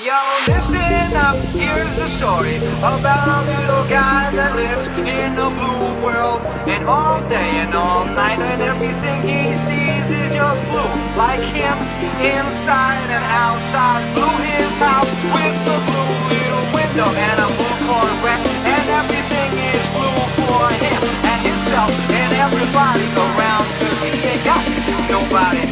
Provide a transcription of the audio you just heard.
Yo, listen up, here's the story about a little guy that lives in a blue world. And all day and all night, and everything he sees is just blue. Like him, inside and outside. Blue his house with the blue little window and a blue Corvette. And everything is blue for him and himself and everybody around. 'Cause he ain't got nobody